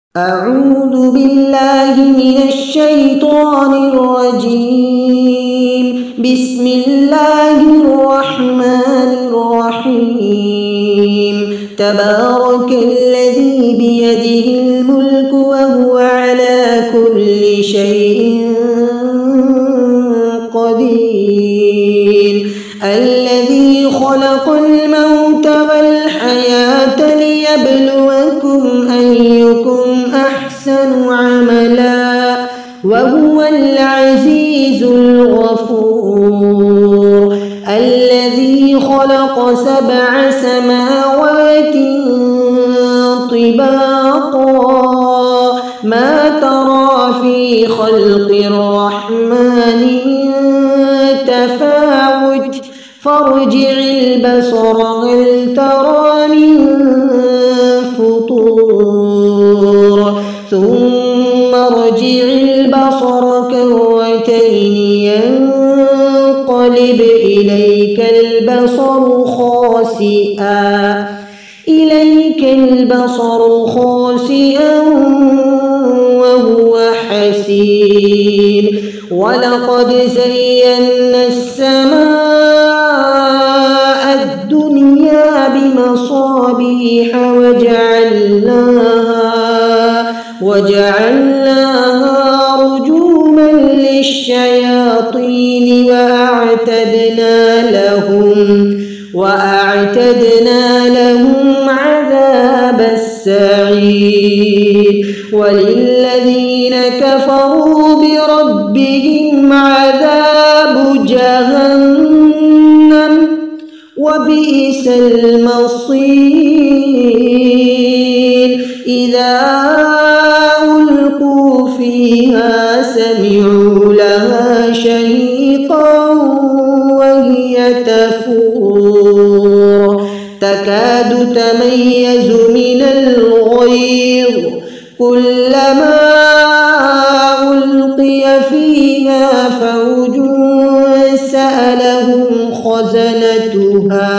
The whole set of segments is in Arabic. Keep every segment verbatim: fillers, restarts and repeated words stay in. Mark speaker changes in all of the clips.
Speaker 1: أعوذ بالله من الشيطان الرجيم. بسم الله الرحمن الرحيم. تبارك الذي بيده الملك وهو على كل شيء قدير. الذي خلق الموت والحياة ليبلوكم أيكم أحسن عملا وهو العزيز الغفور. الذي خلق سبع سماوات طباقا ما ترى في خلق الرحمن من تفاوت فارجع البصر هل ترى من فطور ثم ارجع البصر كرتين ينقلب إليك البصر خاسئا إليك البصر خاسئا وهو حسير. ولقد زينا السماء الدنيا بمصابيح وجعلناها وجعلناها رجوما للشياطين وأعتدنا لهم وأعتدنا لهم عذاب السعير. وللذين كفروا بربهم عذاب جهنم وبئس المصير. إذا ألقوا فيها سمعوا لها شهيقا وهي تفور تكاد تميز من الغيظ كلما ألقي فيها فوج سألهم خزنتها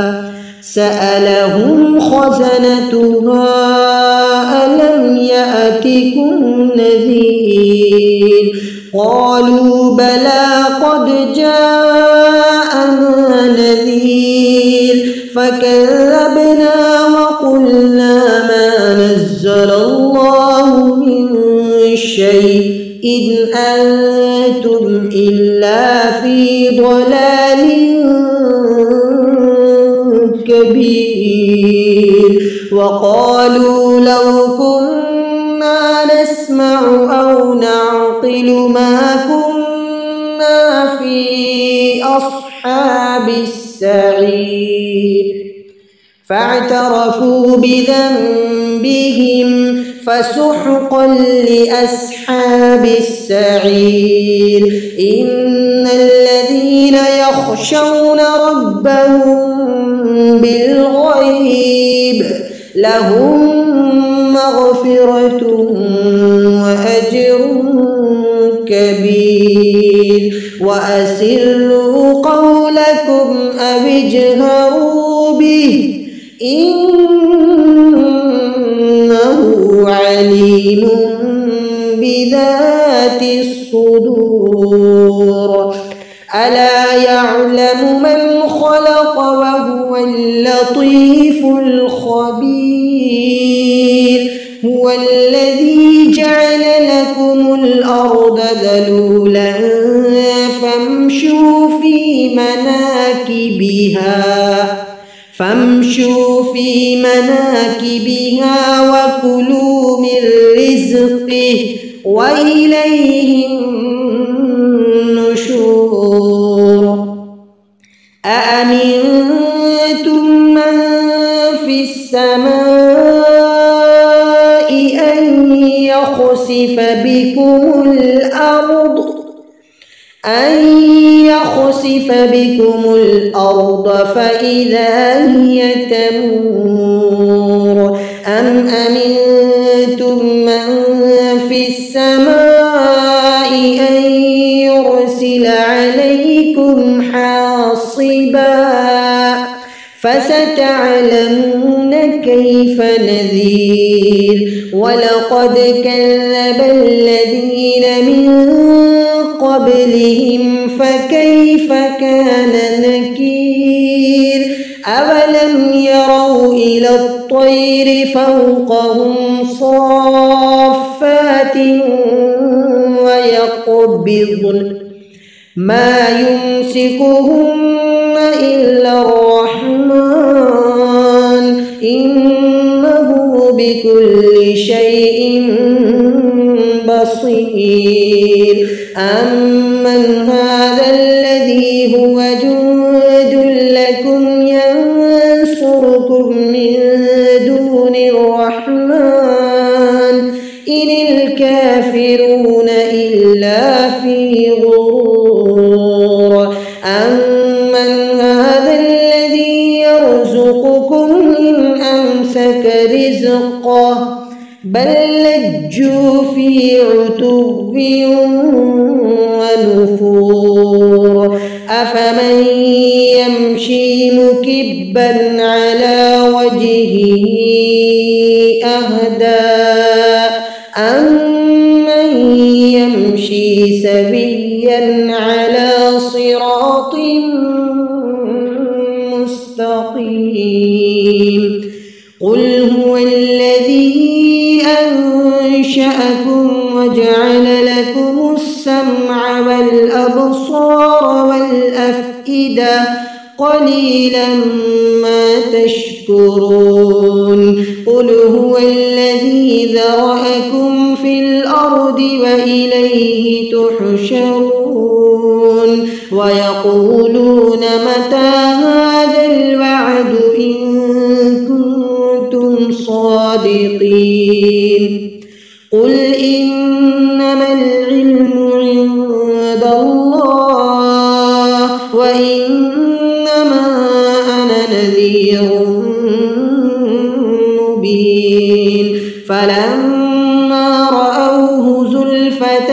Speaker 1: سألهم خزنتها ألم يأتكم نذير قالوا بلى قد جاءنا نذير فكذبنا وقلنا ما نزل الله من شيء إن أنتم إلا في ضلال كبير. وقالوا لو كنا نسمع أو نعقل ما كنا في أصحاب السعير فاعترفوا بذنبهم فسحقا لأصحاب السعير. إن الذين يخشون ربهم بالغيب لهم مغفرة وأجر كبير. وأسروا قولكم أو اجهروا به إنه عليم بذات الصدور. ألا يعلم من خلق وهو اللطيف الخبير. هو الذي جعل لكم الأرض ذلولا فامشوا في مناكبها فامشوا في مناكبها وكلوا من رزقه وإليه النشور. أأمنتم من في السماء أن يخسف بكم الأرض أن يخسف بكم الأرض فإذا هي تمور أم أمنتم من في السماء أن يرسل عليكم حاصبا فستعلمون كيف نذير. ولقد كذب الذين من قبلهم فكيف كان نكير. أولم يروا إلى الطير فوقهم صافات ويقبضن ما يمسكهن إلا الرحمن إنه بكل شيء بصير. أمن هذا الذي هو جند لكم ينصركم من دون الرحمن إن الكافرون إلا في غرور. أمن هذا الذي يرزقكم إن أمسك رزقه بل لجوا في عتو ونفور. أفمن يمشي مكبا على وجهه أهدى أمن يمشي سويا على صراط مستقيم. قل هو الذي أنشأكم وجعل لكم السمع والأبصار والأفئدة قليلا ما تشكرون. قل هو الذي ذرأكم في الأرض وإليه تحشرون. ويقولون متى هذا الوعد إن كنتم صادقين. قل إنما العلم عند الله وإنما أنا نذير مبين. فلما رأوه زلفة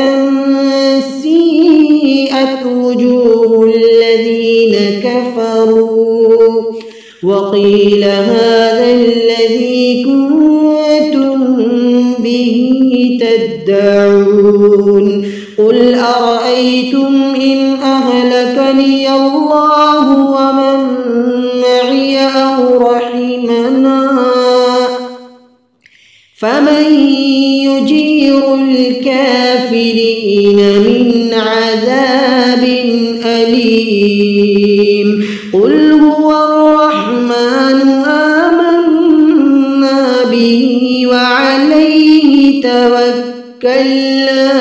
Speaker 1: سيئت وجوه الذين كفروا وقيل هذا الذي كنتم به تدعون. قل أرأيتم إن أهلكني الله ومن معي أو رحمنا فمن يجير الكافرين من عذاب أليم. قل هو الرحمن آمنا به وعليه توكلنا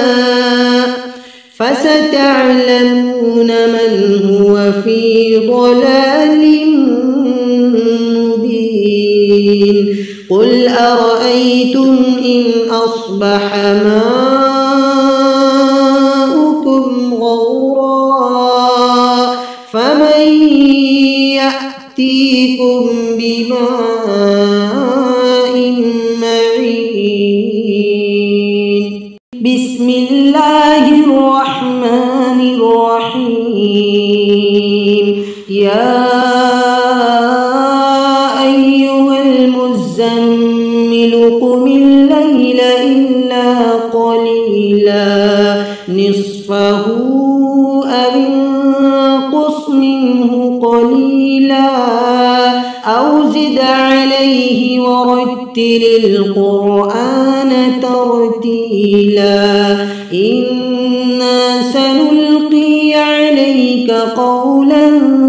Speaker 1: فستعلمون من هو في ضلال مبين. قل أرأيتم إن أصبح ماؤكم غورا فمن يأتيكم بماء معين. بسم الله الرحمن الرحيم. يا أيها المزمل قم الليل إلا قليلا نصفه أو انقص منه قليلا أو زد عليه ورتل القرآن ترتيلا. إنا سنلقي عليك قولا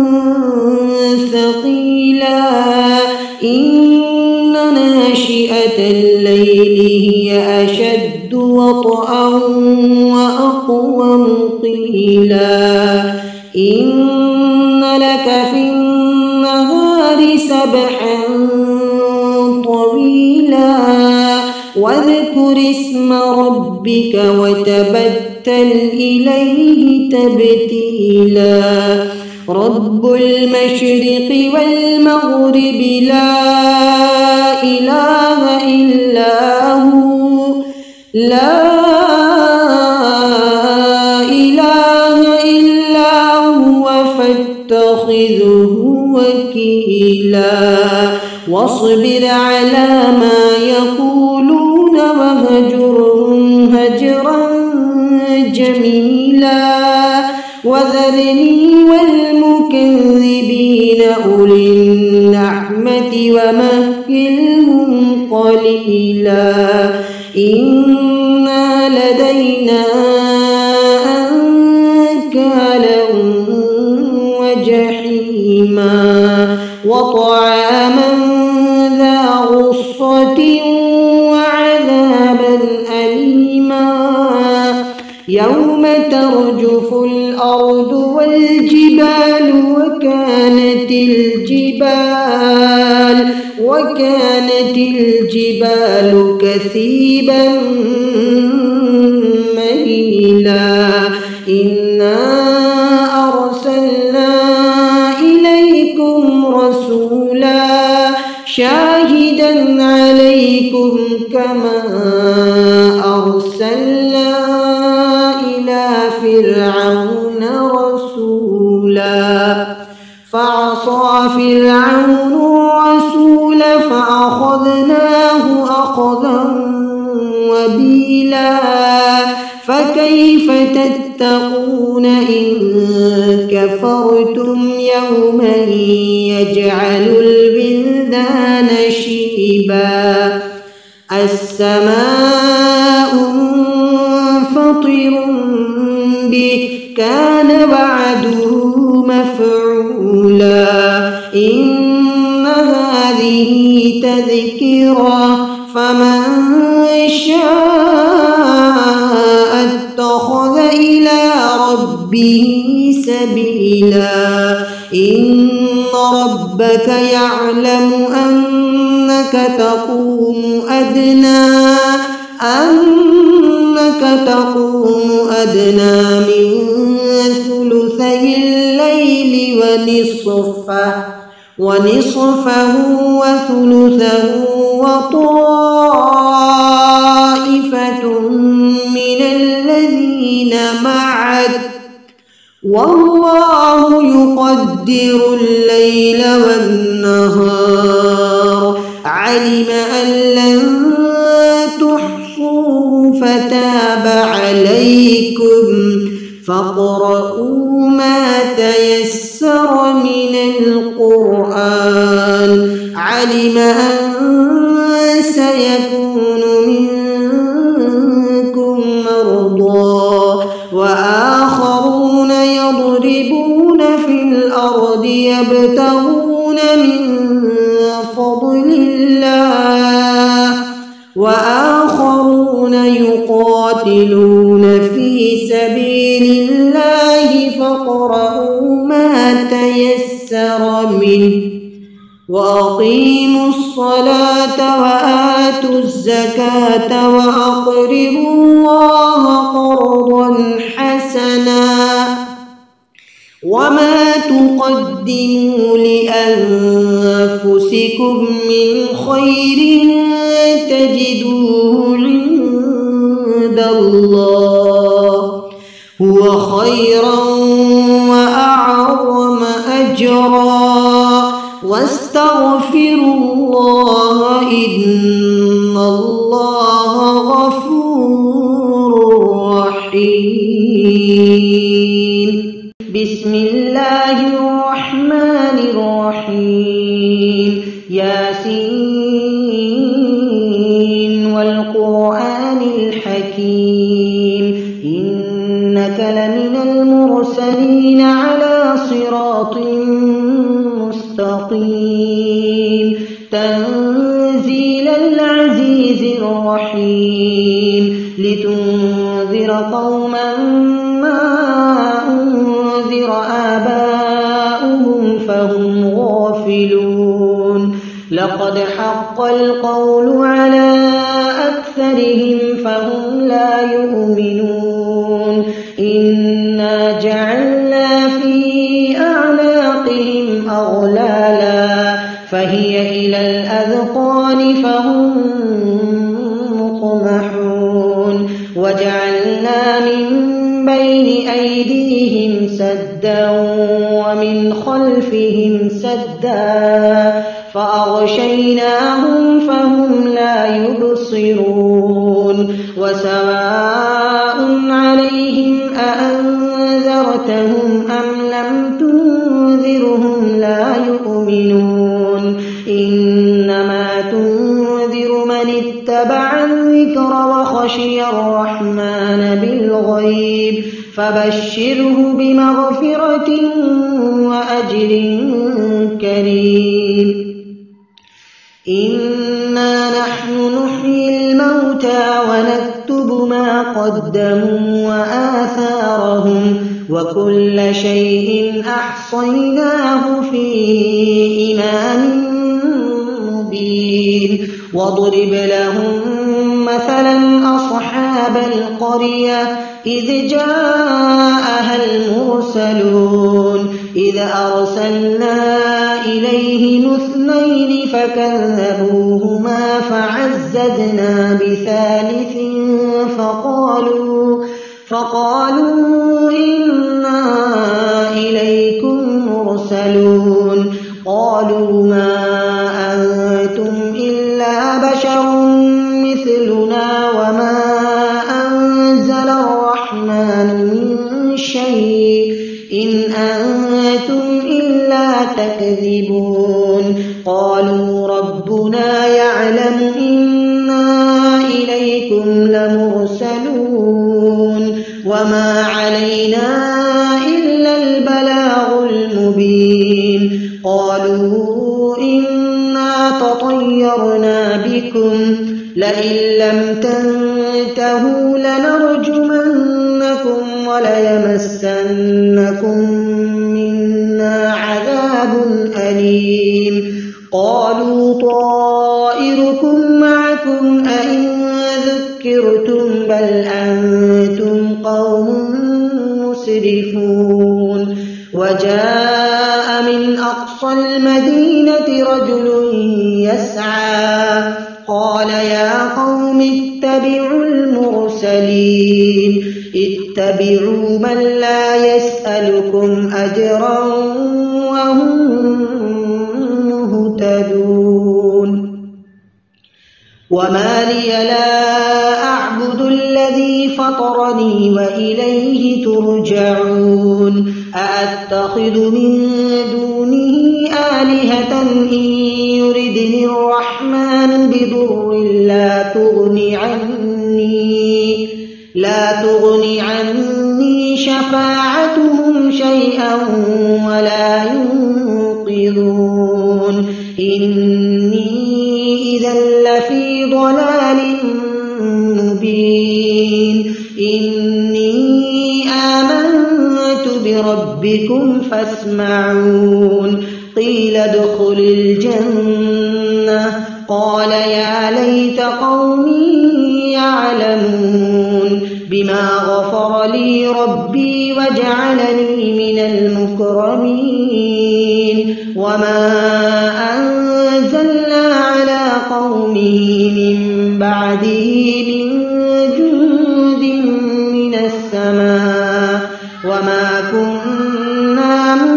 Speaker 1: ثقيلا. إن ناشئة الليل هي أشد وطئا وأقوم قيلا. إن لك في النهار سبحا طويلا واذكر اسم ربك وتبتل إليه تبتيلا. رب المشرق والمغرب لا إله إلا هو لا إله إلا هو فاتخذه وكيلا. سبيلا واصبر على ما يقولون وهجرهم هجرا جميلا وذرني والمكذبين أولي النعمة ومهلهم قليلا إن لدينا أنكالا وجحيما وطعاما ذا غصة وعذابا أليما يوم ترجف الأرض والجبال وكانت الجبال وكانت الجبال كثيبا مهيلا إنا أرسلنا إليكم رسولا شاهدا عليكم كما أرسلنا إلى فرعون رسولا فعصى فرعون الرسول فأخذناه أخذا وبيلا فكيف تتقون إن كفرتم يوما يجعل الولدان شيبا السماء منفطر به كان وعده مفعولا إن هذه تذكرة فمن شاء اتخذ إلى ربه سبيلا إن ربك يعلم أنك تقوم أدنى أنك تقوم أدنى من ثلثي الليل ونصفه ونصفه وثلثه وطائفة من الذين معك والله يقدر الليل والنهار علم أن لن تحصوا فتاب عليكم فاقرؤوا ما تيسر من القرآن علم أن سيكون منكم مرضى وآخرون يضربون في الأرض يبتغون من فضل الله وآخرون يقاتلون في سبيل الله فاقرؤوا ما تيسر منه وأقيموا الصلاة وآتوا الزكاة وأقرضوا الله قرضا حسنا وما تقدموا لأنفسكم من خير تجدوه عند الله هو خيرا وأعظم أجرا واستغفروا الله إن الله غفور رحيم بسم الله الرحمن الرحيم ياسين والقرآن الحكيم إنك لمن المرسلين على صراط مستقيم تنزيل العزيز الرحيم لتنذر قوما ما أنذر آباؤهم فهم غافلون لقد حق القول على أكثرهم فهم لا يؤمنون إنا جعلنا في أعناقهم أغلالا فهي إلى الأذقان فهم مقمحون وجعلنا من بين أيديهم سدا ومن خلفهم سدا فأغشيناهم فهم لا يبصرون وسواء عليهم أأنذرتهم أم لم تنذرهم لا يؤمنون إنما تنذر من اتبع الذكر وخشي الرحمن بالغيب فبشره بمغفرة وأجر كريم إنا نحن نحيي الموتى ونكتب ما قدموا وآثارهم وكل شيء أحصيناه في إمام مبين واضرب لهم مثلا أصحاب القرية إذ جاءها المرسلون إذ أرسلنا إليهم اثنين فكذبوهما فعززنا بثالث فقالوا فقالوا إنا إليكم مرسلون قالوا ما أنتم إلا بشر مثلنا وما أنزل الرحمن من شيء إن أنتم إلا تكذبون قالوا ربنا يعلم إنا إليكم لمرسلون وما علينا إلا البلاغ المبين قالوا إنا تطيرنا بكم لئن لم تنتهوا لنرجمنكم وليمسنكم منا عذاب أليم قالوا طائركم معكم أئن ذكرتم بل أنتم قوم مسرفون وجاء من أقصى المدينة رجل يسعى قال يا قوم اتبعوا المرسلين اتبعوا من لا يسألكم أجرا وهم مهتدون وما لي لا أعبد الذي فطرني وإليه ترجعون أأتخذ من دونه آلهة إن يردني الرحمن بضر لا تغني عني لا تغني عني شفاعتهم شيئا ولا ينقذون إني إذا لفي ضلال مبين إني آمنت بربكم فاسمعون قيل ادخل الجنة قال يا ليت قومي يعلمون بما غفر لي ربي وجعلني من المكرمين وما أنزلنا على قومه من بعده من جند من السماء وما كنا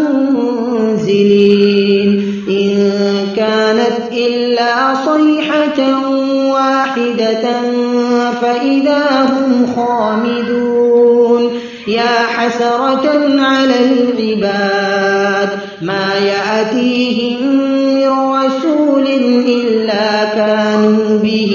Speaker 1: منزلين إن كانت إلا صيحة واحدة فإذا هم خامدون يا حسرة على العباد ما يأتيهم من رسول إلا كانوا به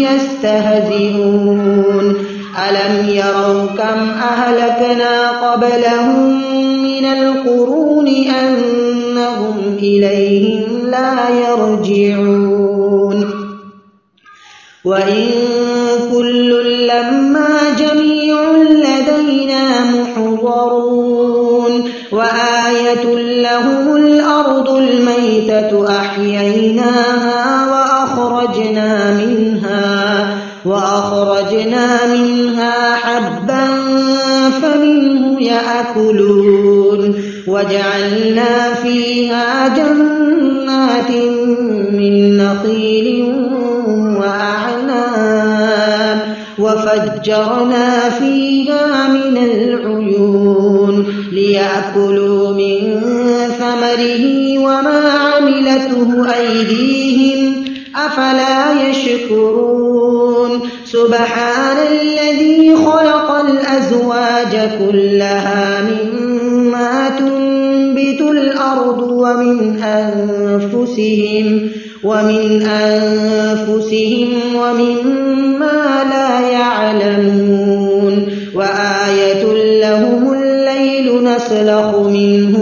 Speaker 1: يستهزئون ألم يروا كم أهلكنا قبلهم من القرون أنهم إليهم لا يرجعون وإن كل لما جميع لدينا محضرون وآية لهم الأرض الميتة أحييناها وأخرجنا منها وأخرجنا منها حبا فمنه يأكلون وجعلنا فيها جنات من نخيل وأعناب وفجرنا فيها من العيون ليأكلوا من ثمره وما عملته أيديهم أفلا يشكرون سبحان الذي خلق الأزواج كلها مما تنبت الأرض ومن أنفسهم ومن أنفسهم ومما لا يعلمون وآية لهم الليل نسلخ منه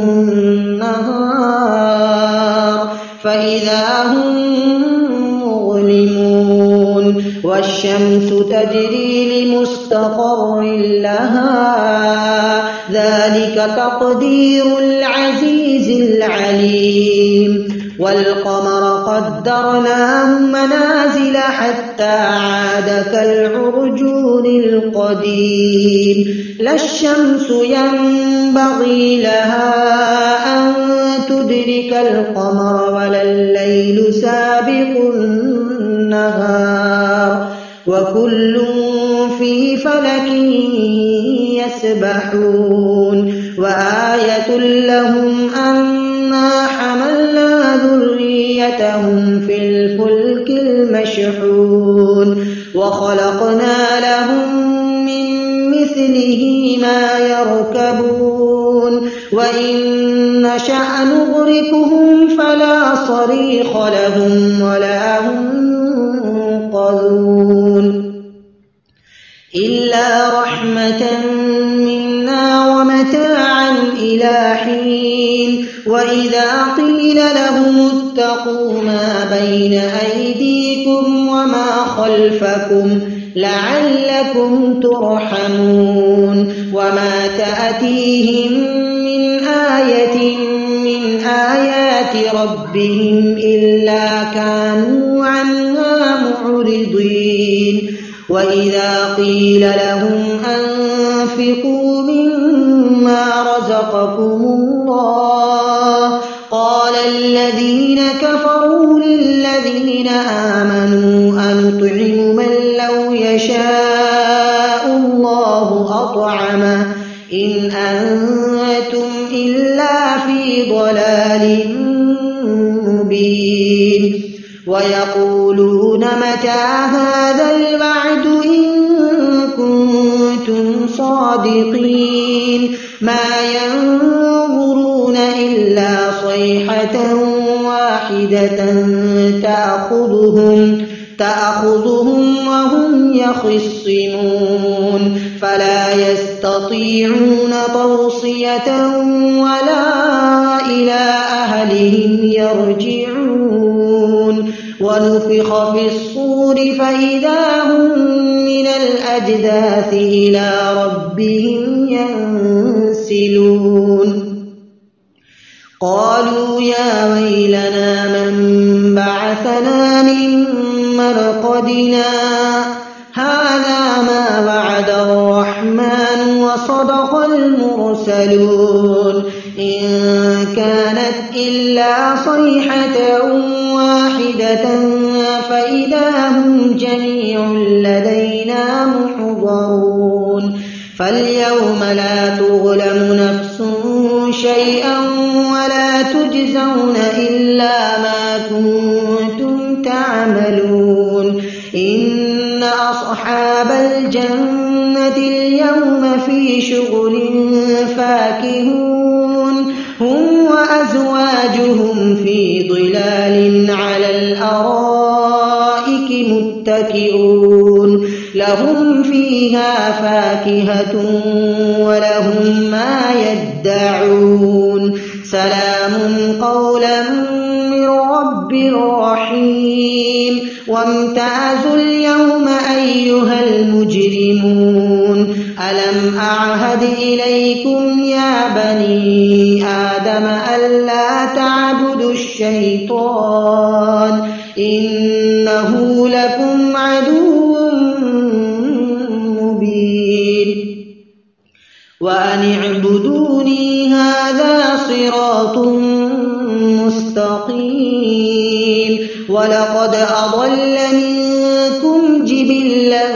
Speaker 1: النهار فإذا هم مظلمون والشمس تجري لمستقر لها ذلك تقدير العزيز العليم والقمر قدرناه منازل حتى عاد كالعرجون القديم لا الشمس ينبغي لها أن تدرك القمر ولا الليل سابق النهار وكل في فلك يسبحون وآية لهم أنا حملنا ذريتهم في الفلك المشحون وخلقنا لهم من مثله ما يركبون وإن نشأ نغرقهم فلا صريخ لهم ولا هم ينقذون إلا رحمة منا ومتاعا إلى حين وإذا قيل لهم اتقوا ما بين أيديكم وما خلفكم لعلكم ترحمون وما تأتيهم من آية من آيات ربهم إلا كانوا عنها معرضين وإذا قيل لهم أنفقوا مما رزقكم الله قال الذين كفروا للذين آمنوا أنطعم من لو يشاء الله أطعمه إن أنتم إلا في ضلال مبين ويقولون متى هذا الوعد إن كنتم صادقين ما ينظرون إلا صيحة واحدة تأخذهم تأخذهم وهم يخصمون فلا يستطيعون توصية ولا إلى أهلهم يرجعون ونفخ في الصور فإذا هم من الأجداث إلى ربهم ينسلون قالوا يا ويلنا من بعثنا من مرقدنا هذا ما وعد الرحمن وصدق المرسلون إن كانت إلا صيحة واحدة فإذا هم جميع لدينا محضرون فاليوم لا تظلم نفس شيئا ولا تجزون إلا ما كنتم تعملون إن أصحاب الجنة اليوم في شغل فاكهون هم وأزواجهم في ظلال على الأرائك متكئون لهم فيها فاكهة ولهم ما يدعون سلام قولا من رب رحيم وامتازوا اليوم أيها المجرمون ألم أعهد إليكم يا بني آدم ألا تعبدوا الشيطان إنه لكم عدو مبين وأن اعبدوني هذا صراط مستقيم ولقد أضل منكم جبلا جبلا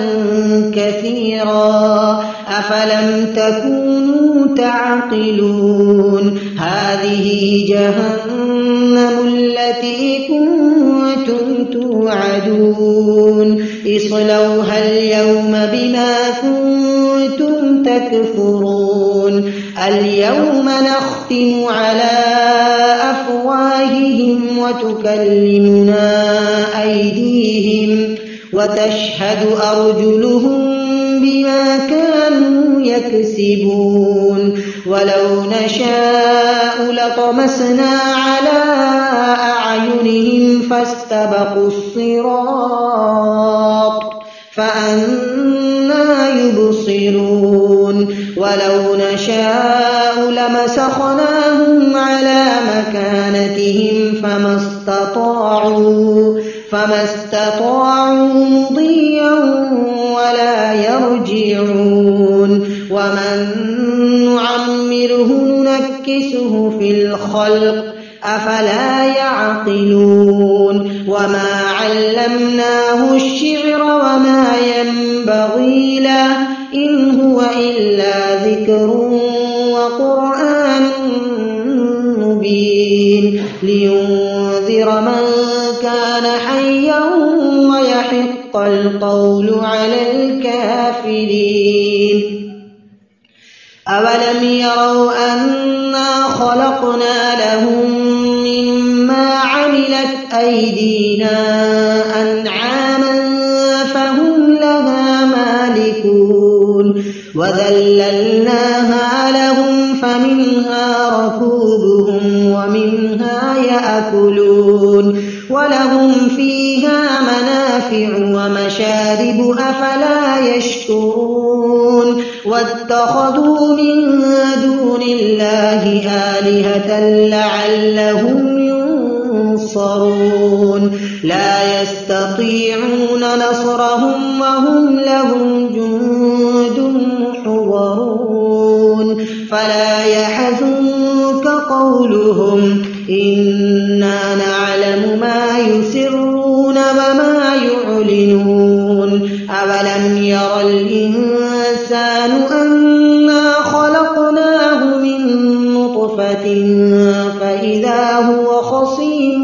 Speaker 1: كثيرا أفلم تكونوا تعقلون هذه جهنم التي كنتم توعدون اصلوها اليوم بما كنتم تكفرون اليوم نختم على أفواههم وتكلمنا أيديهم وتشهد أرجلهم بما كانوا يكسبون ولو نشاء لطمسنا على أعينهم فاستبقوا الصراط فأنى يبصرون ولو نشاء لمسخناهم على مكانتهم فما استطاعوا فما استطاعوا مضيا ولا يرجعون ومن نعمره ننكسه في الخلق أفلا يعقلون وما علمناه الشعر وما ينبغي له إن هو إلا ذكر وقرآن مبين لينذر من كان حيا ويحق القول على الكافرين أولم يروا أنا خلقنا لهم مما عملت أيدينا أنعاما فهم لها مالكون وذللناها لهم فمنها ركوبهم ومنها يأكلون ولهم فيها منافع ومشارب أفلا يشكرون واتخذوا من دون الله آلهة لعلهم ينصرون لا يستطيعون نصرهم وهم لهم جند محضرون فلا يحزنك قولهم إنا نعلم ما يسرون وما يعلنون أولم ير الإنسان أنا خلقناه من نطفة فإذا هو خصيم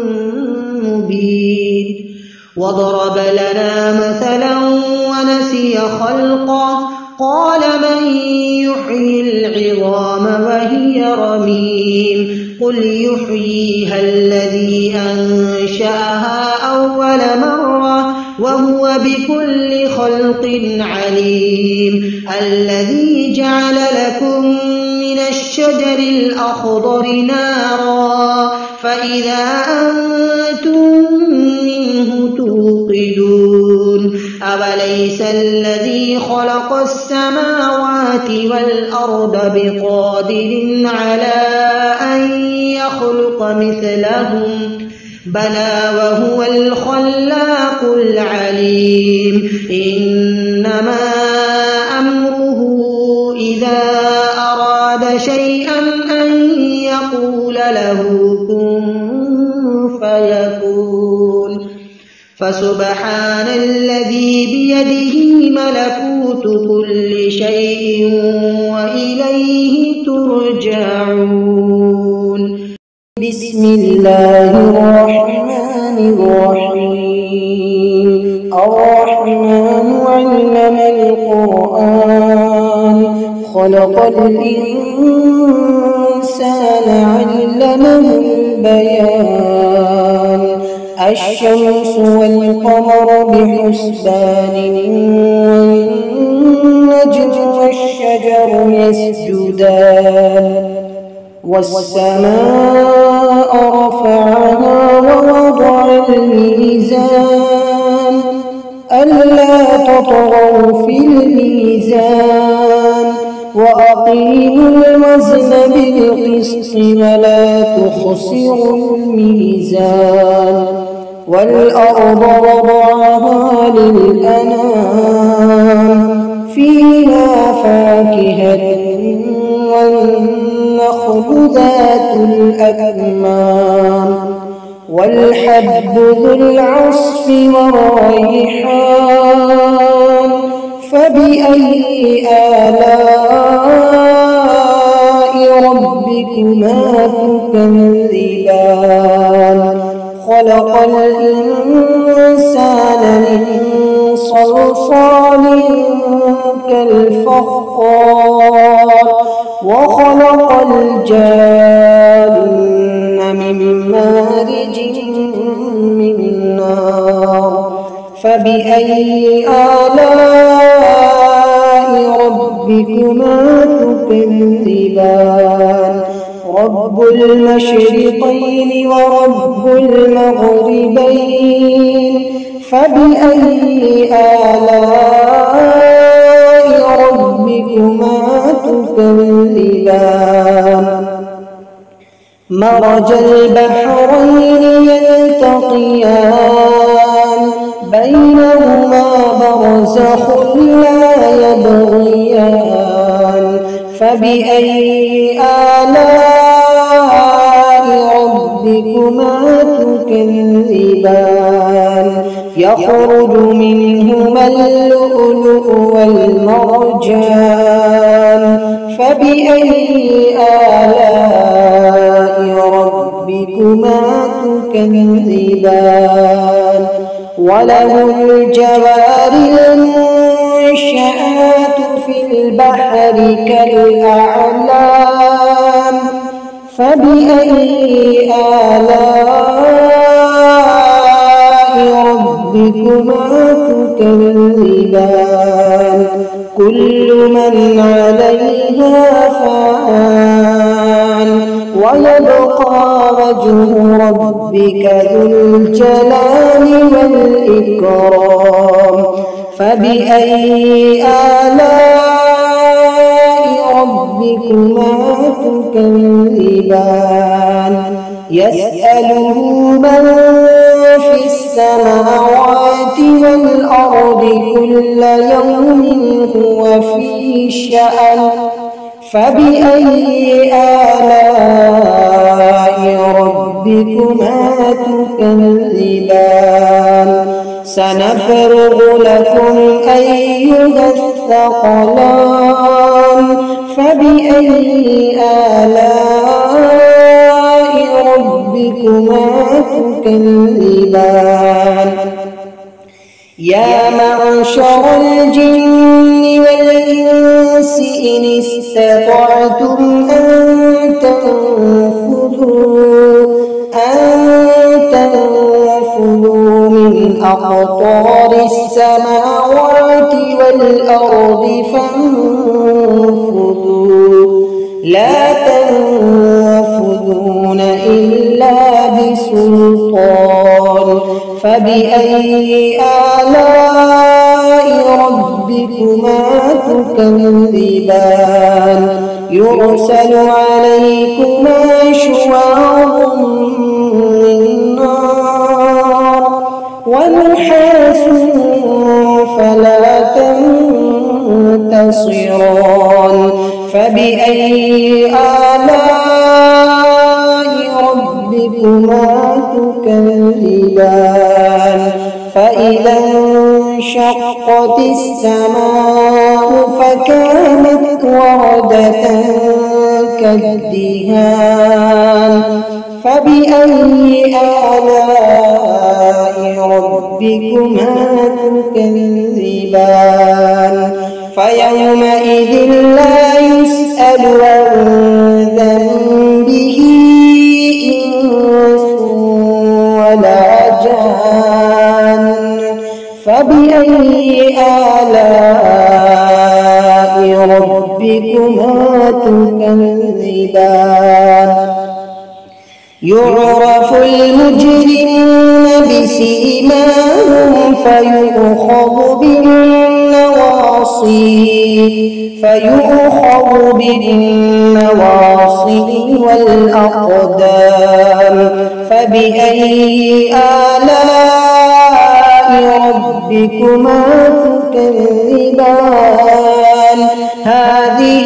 Speaker 1: مبين وضرب لنا مثلا ونسي خلقه قال من يحيي العظام وهي رميم قل يحييها الذي أنشأها أول مرة وهو بكل خلق عليم الذي جعل لكم من الشجر الأخضر نارا فإذا أنتم منه توقدون أوليس الذي خلق السماوات والأرض بقادر على أن يخلق مثلهم بلى وهو الخلاق العليم إنما أمره إذا أراد شيئا أن يقول له كن فيكون فسبحان الذي بيده ملكوت كل شيء وإليه ترجعون بسم الله الرحمن الرحيم الرحمن علم القرآن خلق الإنسان علمه البيان الشمس والقمر بحسبان والنجم والشجر يسجدان والسماء رفعها ووضع الميزان ألا تطغوا في الميزان وأقيموا الوزن بالقسط ولا تخسروا الميزان والأرض وضعها للأنام فيها فاكهة والنخل ذات الأكمام والحب ذو العصف والريحان فبأي آلاء ربكما تكذبان خلق الإنسان من صلصال كالفخار وخلق الجان من مارج من نار فبأي آلاء ربكما تكذبان رب المشرقين ورب المغربين فبأي آلاء ربكما تكذبان مرج البحرين يلتقيان بينهما برزخ لا يبغيان فبأي آلاء ربكما تكذبان يخرج منهما اللؤلؤ والمرجان فبأي آلاء ربكما تكذبان وله الجوار المنشآت في البحر كالأعلام فبأي آلاء ربكما تكذبان كل من عليها فان ويبقى وجه ربك ذو الجلال والإكرام فبأي آلاء ربكما تكذبان يسأله من في السماوات والأرض كل يوم هو في شأن فبأي آلاء ربكما تكذبان سنفرغ لكم أيها الثقلان فبأي آلاء ربكما تكذبان يا معشر الجن والإنس إن استطعتم أن تنفذوا أن تنفذوا من أقطار السماوات والأرض فانفذوا لا تنفذون إلا بسلطان فبأي آلاء ربكما تكذبان يرسل عليكما شواظ من نار ونحاس فلا تنتصران فبأي آلاء ربكما تكذبان فإذا انشقت السماء فكانت وردة كالدهان فبأي آلاء ربكما تكذبان فيومئذ لا يسأل عن ذنبه إنس ولا جان فبأي آلاء ربكما تكذبان يعرف المجرمون بسيماهم فيؤخذ بالنواصي فيؤخذ بالنواصي والأقدام فبأي آلاء ربكما تكذبان هذه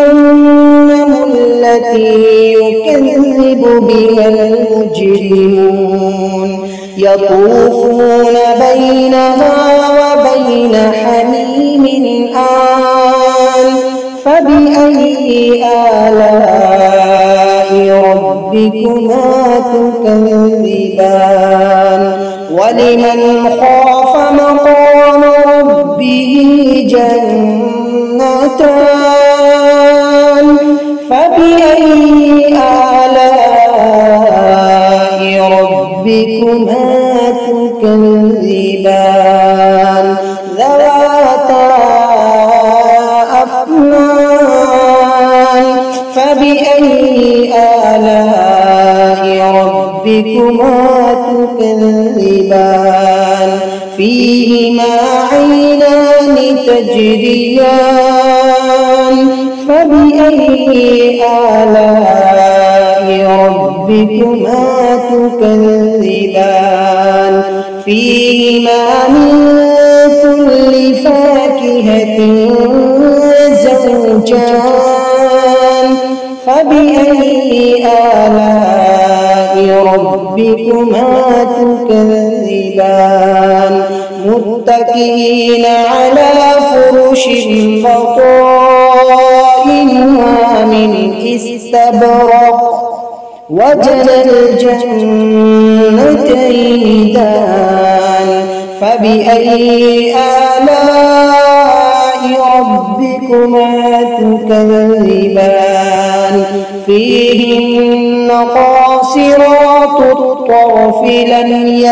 Speaker 1: جهنم التي يكذب بها المجرمون يطوفون بينها وبين حميم آن فبأي آلاء ربكما تكذبان ولمن خاف مقام ربه جنتان فبأي آلاء ربكما تكذبان ذواتا أفنان فبأي آلاء ربكما تكذبان فيهما عينان تجريان فبأي آلاء ربكما تكذبان فيهما من كل فاكهة زوجان فبأي آلاء ربكما تكذبان متكئين على فرش بطائنها من استبرق وجنى الجنتين دان فبأي آلاء ربكما تكذبان فيهن قاصرات الطرف لم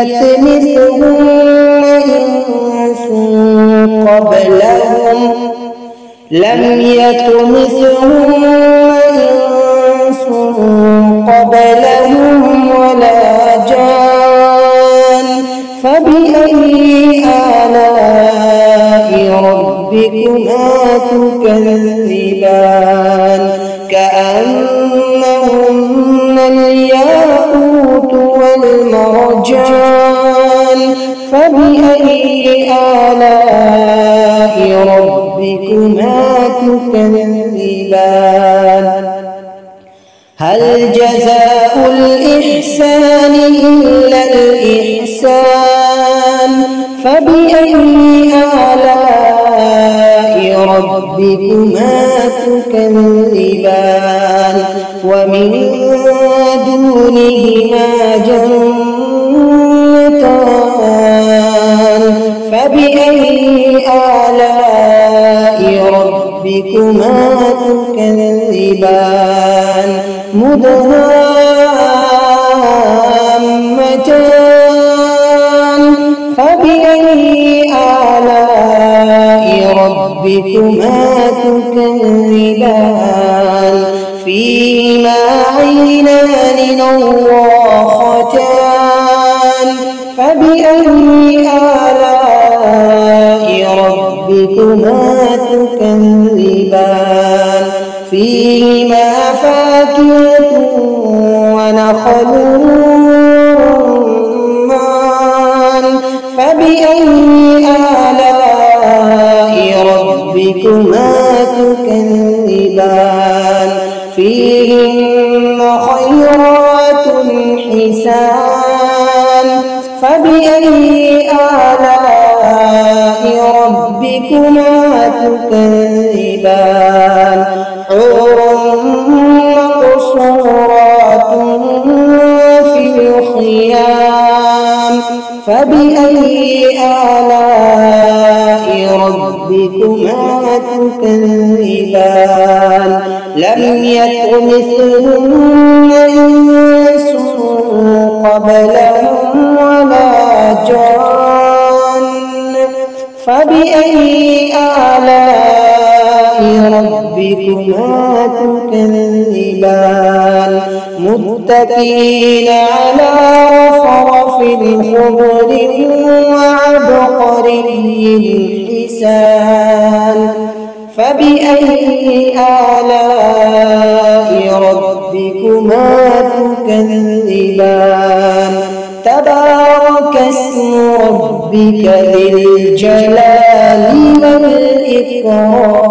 Speaker 1: يطمثهن إنس قبلهم لم يطمثهن إنس قبلهم ولا جان فبأي آلاء ربكما تكذبان كأنهن الياقوت والمرجان فبأي آلاء ربكما تكذبان هل جزاء الإحسان إلا الإحسان فبأي آلاء ربكما تكذبان ومن دونهما جنتان فبأي آلاء ربكما تكذبان مدهامتان فبأي آلاء ربكما تكذبان فيهما عينان نضاختان فبأي آلاء ربكما تكذبان فيهما فاكهة ونخل رمان فبأي آلاء ربكما تكذبان فيهن خيرات حسان فبأي آلاء ربكما تكذبان حور مقصورات في الخيام فبأي آلاء ربكما تكذبان لم يطمثهن إنس قبلهم ولا جان فبأي آلاء ربكما تكذبان متكئين على رفرف خضر وعبقري حسان فبأي آلاء ربكما تكذبان تبارك اسم ربك ذي الجلال والإكرام